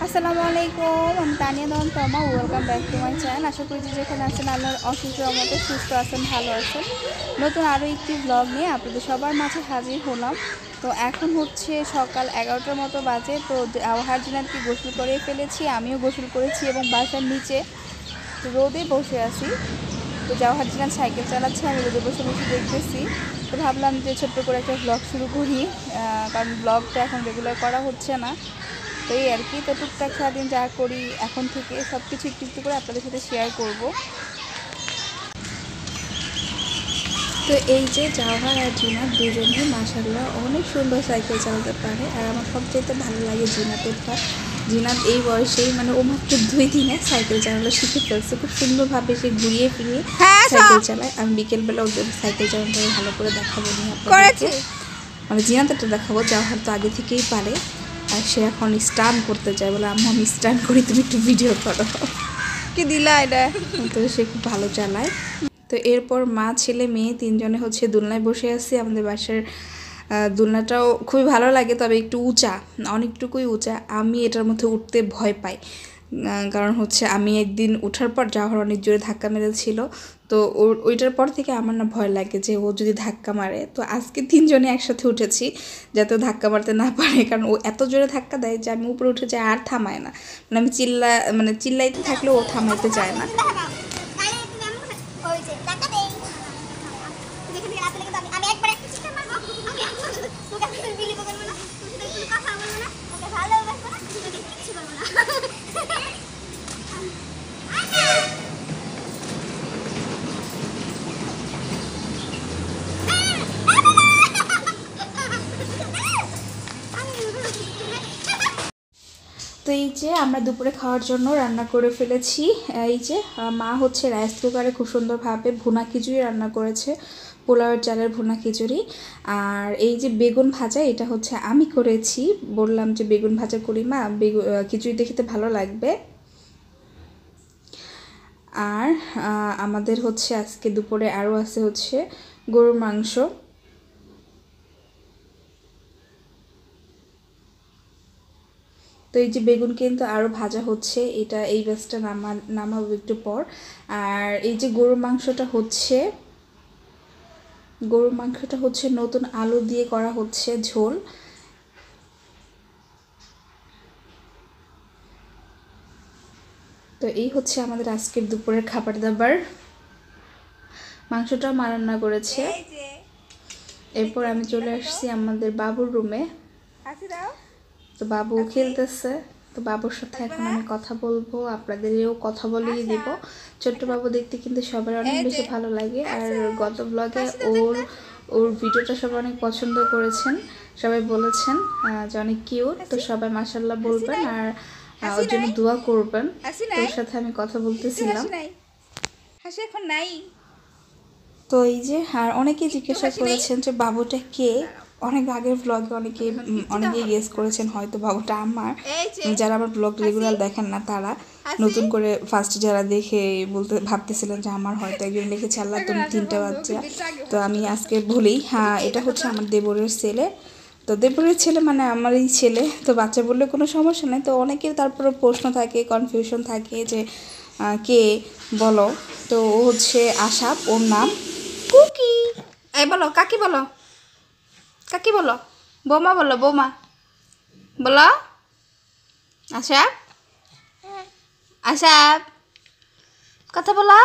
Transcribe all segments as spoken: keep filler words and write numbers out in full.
আসসালামু আলাইকুম, আমি Tania Toma. Welcome back to my channel. আশা করি যে যেখানে আছেন আল্লাহর অশেষ রহমতে সুস্থ আছেন, ভালো আছেন। নতুন আরও একটি ব্লগ নিয়ে আপনাদের সবার মাঝে হাজির হলাম। তো এখন হচ্ছে সকাল এগারোটার মতো বাজে। তো আবহাওয়ার জিনাতকে গোসল করে ফেলেছি, আমিও গোসল করেছি এবং বাসার নিচে রোদে বসে আছি। তো জাওহার জিনাত সাইকেল চালাচ্ছে, আমি রোদে বসে বসে দেখতেছি। তো ভাবলাম যে ছোট্ট করে একটা ব্লগ শুরু করি, কারণ ব্লগটা এখন রেগুলার করা হচ্ছে না। তো এই আর কি, তো টুকটাক সারাদিন যা করি এখন থেকে সব কিছু একটু একটু করে আপনাদের সাথে শেয়ার করব। তো এই যে জাওহার আর জিনাত দুজনেই মাশাআল্লাহ অনেক সুন্দর সাইকেল চালাতে পারে। আর আমার সবচেয়ে ভালো লাগে জিনাতের পা। জিনাত এই বয়সেই মানে ও মাত্র দুই দিনে সাইকেল চালানো শিখে ফেলছে। খুব সুন্দরভাবে সে ঘুরিয়ে ফিরিয়ে সাইকেল চালায়। আমি বিকেলবেলা ওদের সাইকেল চালানোটা ভালো করে দেখাবো নি আপনাদেরকে, মানে জিনাতেরটা দেখাবো। জাওহার তো আগে থেকেই পারে, আর সে এখন স্টান করতে চায়, বলে আম্মু আমি স্টান করি, তুমি একটু ভিডিও করো। কি দিলা এটা? তো সে খুব ভালো চালায়। তো এরপর মা ছেলে মেয়ে তিনজনে হচ্ছে দোলনায় বসে আছি। আমাদের বাসার দোলনাটাও খুবই ভালো লাগে, তবে একটু উঁচা, অনেকটুকুই উঁচা। আমি এটার মধ্যে উঠতে ভয় পাই, কারণ হচ্ছে আমি একদিন ওঠার পর জাওহার অনেক জোরে ধাক্কা মেরেছিল। তো ওর ওইটার পর থেকে আমার না ভয় লাগে যে ও যদি ধাক্কা মারে। তো আজকে তিনজনে একসাথে উঠেছি যাতে ধাক্কা মারতে না পারে, কারণ ও এত জোরে ধাক্কা দেয় যে আমি উপরে উঠে যাই আর থামায় না। মানে আমি চিল্লা মানে চিল্লাইতে থাকলেও ও থামাইতে চায় না। তো এই যে আমরা দুপুরে খাওয়ার জন্য রান্না করে ফেলেছি। এই যে মা হচ্ছে রাইস কুকারে খুব সুন্দরভাবে ভুনা খিচুড়ি রান্না করেছে, পোলাওয়ের চালের ভুনা খিচুড়ি। আর এই যে বেগুন ভাজা, এটা হচ্ছে আমি করেছি। বললাম যে বেগুন ভাজা করি মা, বেগুন খিচুড়িতে খেতে ভালো লাগবে। আর আমাদের হচ্ছে আজকে দুপুরে আরও আছে হচ্ছে গরুর মাংস। তো এই যে বেগুন কিন্তু আরও ভাজা হচ্ছে, এটা এই ব্যাচটা নামা নামাবো একটু পর। আর এই যে গরুর মাংসটা হচ্ছে গরুর মাংসটা হচ্ছে নতুন আলু দিয়ে করা হচ্ছে ঝোল। তো এই হচ্ছে আমাদের আজকের দুপুরের খাবার দাবার। মাংসটাও মা রান্না করেছে। এরপর আমি চলে আসছি আমাদের বাবুর রুমে। তো বাবু খেলতেছে, তো বাবুর সাথে এখন আমি কথা বলবো, আপনাদেরও কথা বলিয়ে দিব। ছোট্ট বাবু দেখতে কিন্তু সবার অনেক বেশি ভালো লাগে। আর গত ব্লগে ওর ওর ভিডিওটা সবাই অনেক পছন্দ করেছেন, সবাই বলেছেন যে অনেক কিউট। তো সবাই মাশাআল্লাহ বলবেন আর ওর জন্য দোয়া করবেন। ওর সাথে আমি কথা বলতেছিলাম। হাসি এখন নাই। তো এই যে আর অনেকেই জিজ্ঞাসা করেছেন যে বাবুটা কে। অনেক আগের ব্লগে অনেকে অনেকেই গেস করেছেন হয়তো বাবুটা আমার। যারা আমার ব্লগ রেগুলার দেখেন না তারা নতুন করে ফার্স্ট যারা দেখে বলতে ভাবতেছিলেন যে আমার হয়তো একজন লিখেছে আল্লাহ তুমি তিনটা বাচ্চা। তো আমি আজকে বলি, হ্যাঁ এটা হচ্ছে আমার দেবরের ছেলে। তো দেবরের ছেলে মানে আমারই ছেলে। তো বাচ্চা বললে কোনো সমস্যা নেই। তো অনেকের তারপরে প্রশ্ন থাকে, কনফিউশন থাকে যে কে বলো। তো ও হচ্ছে আশাপ, ওর নাম কুকি। এই বলো কাকি, বলো কাকি, বলো বৌমা, বলো বৌমা, বলো আশাপ, আশাপ কথা বলো।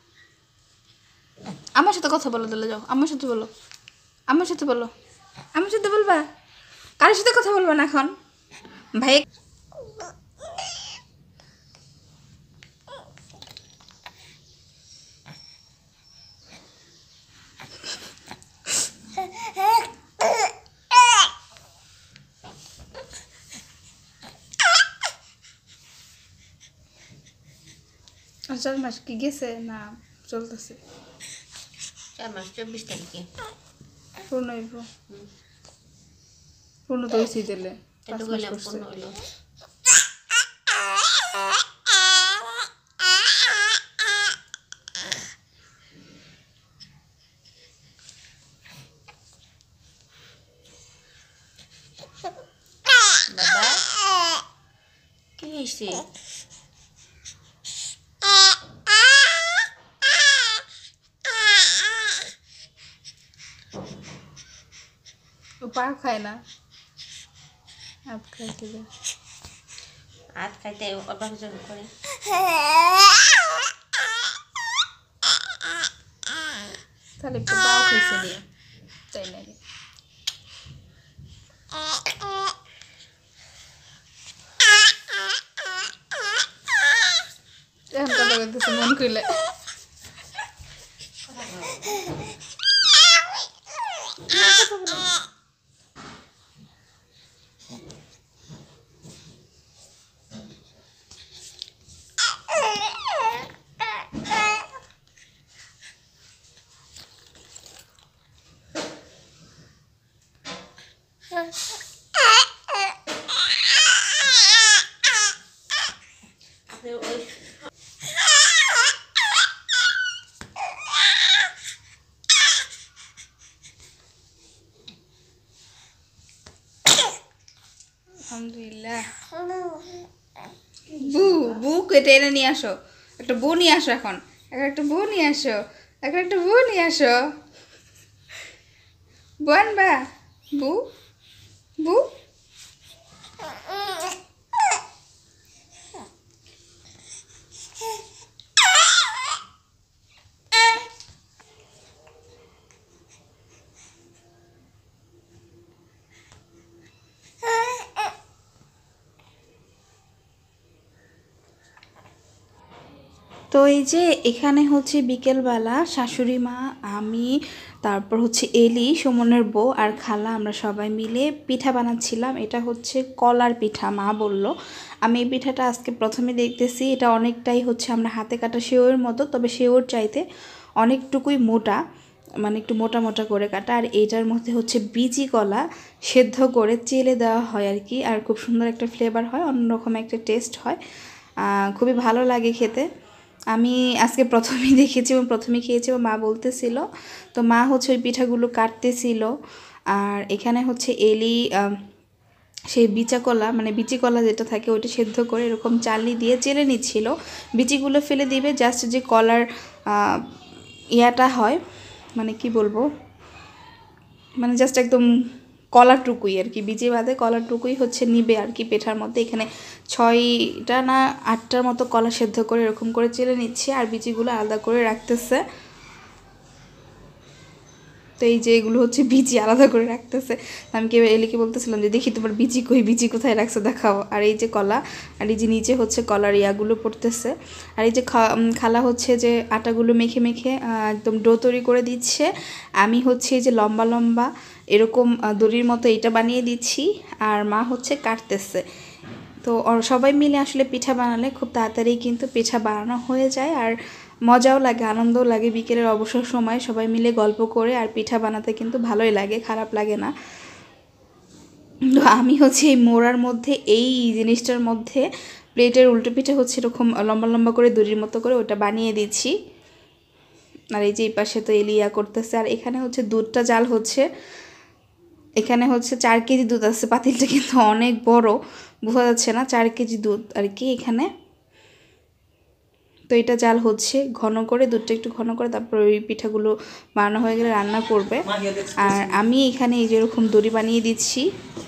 আমার সাথে কথা বলো, তাহলে যাও আমার সাথে বলো, আমার সাথে বলো, আমার সাথে বলবা। কারোর সাথে কথা বলবা না এখন ভাই। চার মাস কি গেছে না চলতেছে? চার মাস চব্বিশ তারিখে পূর্ণ হইব। পূর্ণ তো হয়েছি দিলে পূর্ণ হইলো। কি হয়েছে? ও পা খায় না, হাত খাইতে দে। হাত খাইতে অবাক জন করে। তাহলে একটু পাও খাইছে দিয়ে তাই না? এখন কথা বলতেছে মন খুলে। আলহামদুলিল্লাহ। বু বু কেটে এনে নিয়ে আসো, একটা বউ নিয়ে আসো, এখন এখন একটা বউ নিয়ে আসো, এখন একটা বউ নিয়ে আসো। বউ আনবা? বু বু তো এই যে এখানে হচ্ছে বিকেলবেলা শাশুড়ি মা, আমি, তারপর হচ্ছে এলি, সুমনের বউ আর খালা, আমরা সবাই মিলে পিঠা বানাচ্ছিলাম। এটা হচ্ছে কলার পিঠা, মা বলল। আমি এই পিঠাটা আজকে প্রথমে দেখতেছি। এটা অনেকটাই হচ্ছে আমরা হাতে কাটা সেওয়ের মতো, তবে সেওর চাইতে অনেকটুকুই মোটা, মানে একটু মোটা মোটা করে কাটা। আর এইটার মধ্যে হচ্ছে বিচি কলা সেদ্ধ করে চেলে দেওয়া হয় আর কি, আর খুব সুন্দর একটা ফ্লেভার হয়, অন্যরকম একটা টেস্ট হয়, খুবই ভালো লাগে খেতে। আমি আজকে প্রথমেই দেখেছি এবং প্রথমে খেয়েছি এবং মা বলতেছিল। তো মা হচ্ছে ওই পিঠাগুলো কাটতেছিল। আর এখানে হচ্ছে এলি সেই বিচা কলা, মানে বিচি কলা যেটা থাকে ওইটা সেদ্ধ করে এরকম চালি দিয়ে চেলে নিচ্ছিল। বিচিগুলো ফেলে দিবে, জাস্ট যে কলার ইয়াটা হয়, মানে কি বলবো, মানে জাস্ট একদম কলাটুকুই আর কি, বিচি বাদে কলাটুকুই হচ্ছে নিবে আর কি পেঠার মধ্যে। এখানে ছয়টা না আটটার মতো কলা সেদ্ধ করে এরকম করে চেলে নিচ্ছে, আর বিচিগুলো আলাদা করে রাখতেছে। তো এই যে এগুলো হচ্ছে বিচি আলাদা করে রাখতেছে। আমি কি এলিকে বলতেছিলাম যে দেখি তোমার বিচি কই, বিচি কোথায় রাখছো দেখাও। আর এই যে কলা, আর এই যে নিচে হচ্ছে কলার ইয়াগুলো পড়তেছে। আর এই যে খালা হচ্ছে যে আটাগুলো মেখে মেখে একদম ডো তৈরি করে দিচ্ছে। আমি হচ্ছে এই যে লম্বা লম্বা এরকম দড়ির মতো এইটা বানিয়ে দিচ্ছি, আর মা হচ্ছে কাটতেছে। তো সবাই মিলে আসলে পিঠা বানালে খুব তাড়াতাড়ি কিন্তু পিঠা বানানো হয়ে যায়, আর মজাও লাগে, আনন্দও লাগে। বিকেলের অবসর সময় সবাই মিলে গল্প করে আর পিঠা বানাতে কিন্তু ভালোই লাগে, খারাপ লাগে না। তো আমি হচ্ছে এই মোড়ার মধ্যে, এই জিনিসটার মধ্যে প্লেটের উল্টো পিঠা হচ্ছে এরকম লম্বা লম্বা করে দড়ির মতো করে ওটা বানিয়ে দিচ্ছি। আর এই যে এই পাশে তো এলিয়া করতেছে। আর এখানে হচ্ছে দুধটা জাল হচ্ছে, এখানে হচ্ছে চার কেজি দুধ আছে, পাতিলটা কিন্তু অনেক বড়, বোঝা যাচ্ছে না, চার কেজি দুধ আর কি এখানে। তো এটা জাল হচ্ছে ঘন করে, দুধটা একটু ঘন করে, তারপর ওই পিঠাগুলো বানানো হয়ে গেলে রান্না করবে। আর আমি এখানে এই যেরকম দড়ি বানিয়ে দিচ্ছি।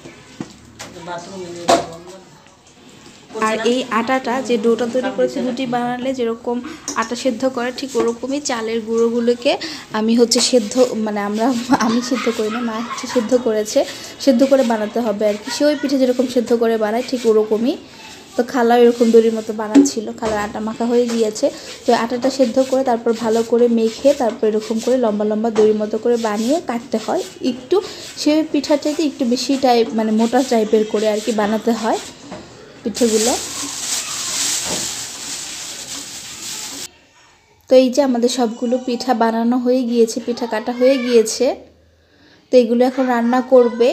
আর এই আটাটা যে ডোটা তৈরি করেছে রুটি বানালে যেরকম আটা সেদ্ধ করে, ঠিক ওরকমই চালের গুঁড়োগুলোকে আমি হচ্ছে সেদ্ধ, মানে আমরা আমি সিদ্ধ করি না, মা হচ্ছে সেদ্ধ করেছে, সেদ্ধ করে বানাতে হবে আর কি। সে ওই পিঠে যেরকম সেদ্ধ করে বানায় ঠিক ওরকমই। তো খালা এরকম দড়ির মতো বানাচ্ছিল, খালার আটা মাখা হয়ে গিয়েছে। তো আটাটা সেদ্ধ করে তারপর ভালো করে মেখে তারপর এরকম করে লম্বা লম্বা দড়ির মতো করে বানিয়ে কাটতে হয়। একটু সে পিঠাটাকে একটু বেশি টাইপ, মানে মোটা টাইপের করে আর কি বানাতে হয় পিঠেগুলো। তো এই যে আমাদের সবগুলো পিঠা বানানো হয়ে গিয়েছে, পিঠা কাটা হয়ে গিয়েছে। তো এগুলো এখন রান্না করবে।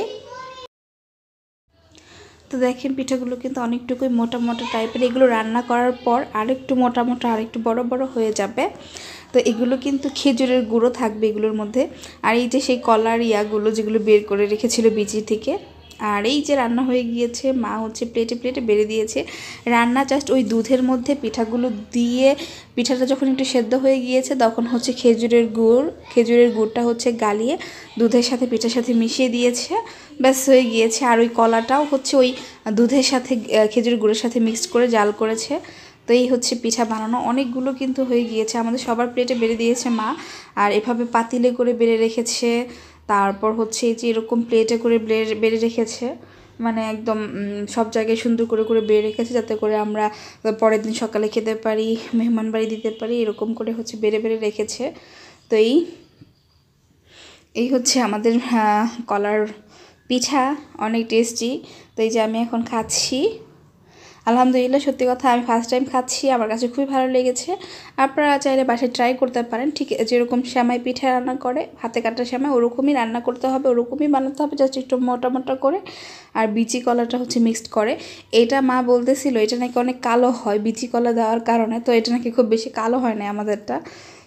তো দেখেন পিঠাগুলো কিন্তু অনেকটুকুই মোটা মোটা টাইপের, এগুলো রান্না করার পর আরেকটু মোটা মোটা আরেকটু বড় বড় হয়ে যাবে। তো এগুলো কিন্তু খেজুরের গুঁড়ো থাকবে এগুলোর মধ্যে। আর এই যে সেই কলার ইয়াগুলো যেগুলো বের করে রেখেছিল বিচি থেকে, আর এই যে রান্না হয়ে গিয়েছে, মা হচ্ছে প্লেটে প্লেটে বেড়ে দিয়েছে। রান্না জাস্ট ওই দুধের মধ্যে পিঠাগুলো দিয়ে পিঠাটা যখন একটু সেদ্ধ হয়ে গিয়েছে তখন হচ্ছে খেজুরের গুড় খেজুরের গুড়টা হচ্ছে গালিয়ে দুধের সাথে পিঠার সাথে মিশিয়ে দিয়েছে, ব্যাস হয়ে গিয়েছে। আর ওই কলাটাও হচ্ছে ওই দুধের সাথে খেজুরের গুড়ের সাথে মিক্সড করে জাল করেছে। তো এই হচ্ছে পিঠা বানানো, অনেকগুলো কিন্তু হয়ে গিয়েছে, আমাদের সবার প্লেটে বেড়ে দিয়েছে মা। আর এভাবে পাতিলে করে বেড়ে রেখেছে, তারপর হচ্ছে এই যে এরকম প্লেটে করে বেড়ে বেড়ে রেখেছে, মানে একদম সব জায়গায় সুন্দর করে করে বেড়ে রেখেছে যাতে করে আমরা পরের দিন সকালে খেতে পারি, মেহমান বাড়ি দিতে পারি, এরকম করে হচ্ছে বেড়ে বেড়ে রেখেছে। তো এই এই হচ্ছে আমাদের কলার পিঠা, অনেক টেস্টি। তো এই যে আমি এখন খাচ্ছি, আলহামদুলিল্লাহ সত্যি কথা আমি ফার্স্ট টাইম খাচ্ছি, আমার কাছে খুবই ভালো লেগেছে। আপনারা চাইলে বাসায় ট্রাই করতে পারেন, ঠিক যেরকম সেমাই পিঠা রান্না করে হাতে কাটা সেমাই ওরকমই রান্না করতে হবে, ওরকমই বানাতে হবে, জাস্ট একটু মোটা মোটা করে। আর বিচি কলাটা হচ্ছে মিক্সড করে, এটা মা বলতেছিল এটা নাকি অনেক কালো হয় বিচি কলা দেওয়ার কারণে, তো এটা নাকি খুব বেশি কালো হয় না আমাদেরটা।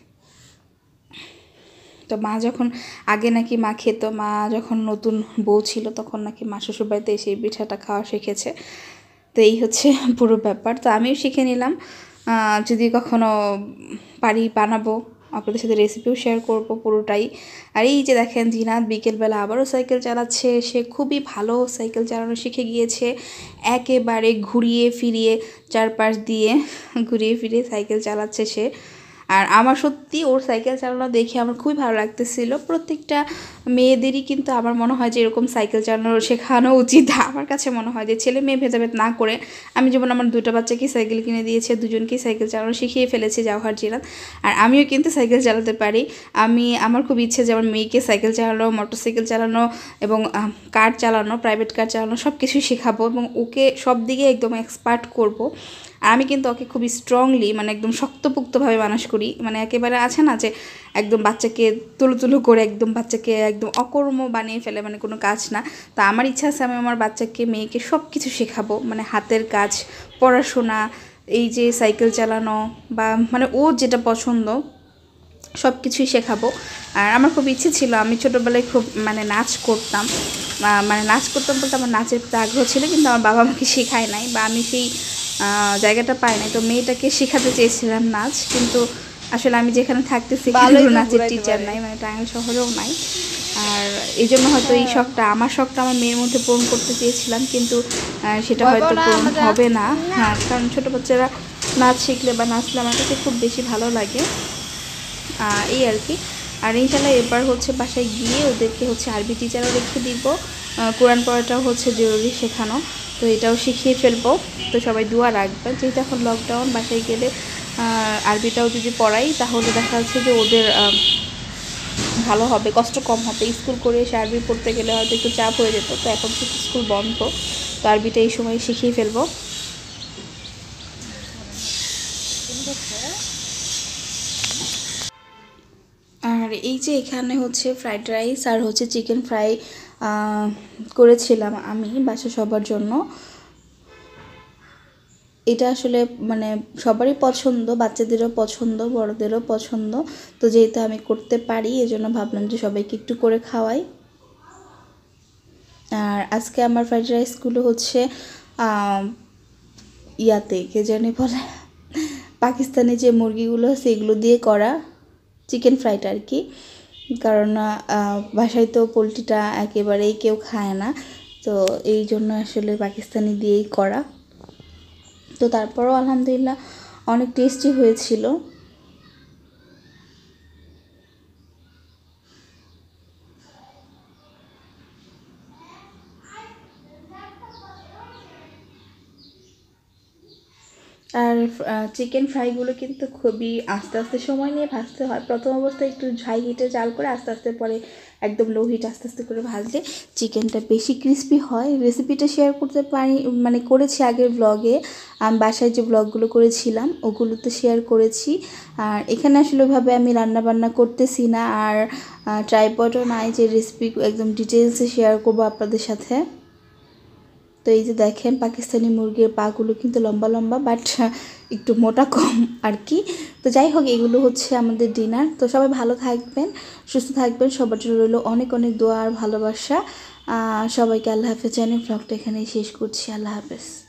তো মা যখন আগে নাকি মা খেত, মা যখন নতুন বউ ছিল তখন নাকি মা শ্বশুরবাড়িতে এসে এই পিঠাটা খাওয়া শিখেছে। তো এই হচ্ছে পুরো ব্যাপার, তো আমিও শিখে নিলাম, যদি কখনো পারি বানাবো আপনাদের সাথে, রেসিপিও শেয়ার করবো পুরোটাই। আর এই যে দেখেন জিনাত বিকেলবেলা আবারও সাইকেল চালাচ্ছে, সে খুবই ভালো সাইকেল চালানো শিখে গিয়েছে, একেবারে ঘুরিয়ে ফিরিয়ে চারপাশ দিয়ে ঘুরিয়ে ফিরিয়ে সাইকেল চালাচ্ছে সে। আর আমার সত্যি ওর সাইকেল চালানো দেখে আমার খুবই ভালো লাগতেছিল। প্রত্যেকটা মেয়েদেরই কিন্তু আমার মনে হয় যে এরকম সাইকেল চালানো শেখানো উচিত। আমার কাছে মনে হয় যে ছেলে মেয়ে ভেদাভেদ না করে, আমি যেমন আমার দুটো বাচ্চাকে সাইকেল কিনে দিয়েছে, দুজনকেই সাইকেল চালানো শিখিয়ে ফেলেছি জওহার জিনাত, আর আমিও কিন্তু সাইকেল চালাতে পারি। আমি আমার খুব ইচ্ছে যে আমার মেয়েকে সাইকেল চালানো, মোটরসাইকেল চালানো এবং কার চালানো, প্রাইভেট কার চালানো সব কিছুই শেখাবো এবং ওকে সব দিকে একদম এক্সপার্ট করব। আর আমি কিন্তু ওকে খুবই স্ট্রংলি মানে একদম শক্তপোক্তভাবে মানুষ করি, মানে একেবারে আছে না যে একদম বাচ্চাকে তুলু তুলু করে একদম বাচ্চাকে একদম অকর্ম বানিয়ে ফেলে, মানে কোনো কাজ না। তা আমার ইচ্ছা আছে আমি আমার বাচ্চাকে মেয়েকে সব কিছু শেখাবো, মানে হাতের কাজ, পড়াশোনা, এই যে সাইকেল চালানো বা মানে ও যেটা পছন্দ সব কিছুই শেখাবো। আর আমার খুব ইচ্ছে ছিল, আমি ছোটোবেলায় খুব মানে নাচ করতাম, মানে নাচ করতাম বলতে আমার নাচের প্রতি আগ্রহ ছিল, কিন্তু আমার বাবা আমাকে শেখায় নাই বা আমি সেই জায়গাটা পাই নাই। তো মেয়েটাকে শেখাতে চেয়েছিলাম নাচ, কিন্তু আসলে আমি যেখানে থাকতেছি কোনো নাচের টিচার নাই, মানে টাঙ্গাইল শহরেও নাই। আর এই জন্য হয়তো এই শখটা আমার শখটা আমার মেয়ের মধ্যে পূরণ করতে চেয়েছিলাম, কিন্তু সেটা হয়তো পূরণ হবে না। হ্যাঁ, কারণ ছোটো বাচ্চারা নাচ শিখলে বা নাচলে আমার কাছে খুব বেশি ভালো লাগে, এই আর কি। আর ইনশাল্লাহ এবার হচ্ছে বাসায় গিয়ে ওদেরকে হচ্ছে আরবি টিচারও রেখে দিব, কোরআন পড়াটাও হচ্ছে জরুরি শেখানো, তো এটাও শিখিয়ে ফেলবো। তো সবাই দোয়া রাখবেন, যেহেতু এখন লকডাউন, বাসায় গেলে আরবিটাও যদি পড়াই তাহলে দেখা যাচ্ছে যে ওদের ভালো হবে, কষ্ট কম হবে। স্কুল করে এসে আরবি পড়তে গেলে হয়তো একটু চাপ হয়ে যেত, তো এখন তো স্কুল বন্ধ, তো আরবিটা এই সময় শিখিয়ে ফেলবো। আর এই যে এখানে হচ্ছে ফ্রাইড রাইস আর হচ্ছে চিকেন ফ্রাই করেছিলাম আমি বাসা সবার জন্য। এটা আসলে মানে সবারই পছন্দ, বাচ্চাদেরও পছন্দ, বড়দেরও পছন্দ। তো যেহেতু আমি করতে পারি এজন্য ভাবলাম যে সবাইকে একটু করে খাওয়াই। আর আজকে আমার ফ্রাইড রাইসগুলো হচ্ছে ইয়াতে কে জানি বলে পাকিস্তানি যে মুরগিগুলো সেগুলো দিয়ে করা চিকেন ফ্রাইটা আর কি, কারণ বাসায় তো পোলট্রিটা একেবারেই কেউ খায় না, তো এই জন্য আসলে পাকিস্তানি দিয়েই করা। তো তারপরও আলহামদুলিল্লাহ অনেক টেস্টি হয়েছিল। আর চিকেন ফ্রাইগুলো কিন্তু খুবই আস্তে আস্তে সময় নিয়ে ভাজতে হয়। প্রথম অবস্থায় একটু হাই হিটে জাল করে আস্তে আস্তে পরে একদম লো হিট আস্তে আস্তে করে ভাজলে চিকেনটা বেশি ক্রিস্পি হয়। রেসিপিটা শেয়ার করতে পারি মানে করেছি আগের ব্লগে, আমি বাসায় যে ব্লগগুলো করেছিলাম ওগুলোতে শেয়ার করেছি। আর এখানে আসলে ওইভাবে আমি রান্না বান্না করতেছি না, আর ট্রাইপডও নাই যে রেসিপি একদম ডিটেলসে শেয়ার করবো আপনাদের সাথে। তো এই যে দেখেন পাকিস্তানি মুরগির পাগুলো কিন্তু লম্বা লম্বা, বাট একটু মোটা কম আর কি। তো যাই হোক, এগুলো হচ্ছে আমাদের ডিনার। তো সবাই ভালো থাকবেন, সুস্থ থাকবেন, সবার জন্য রইল অনেক অনেক দোয়া আর ভালোবাসা। সবাইকে আল্লাহ হাফেজ জানিয়ে ব্লগটা এখানেই শেষ করছি। আল্লাহ হাফেজ।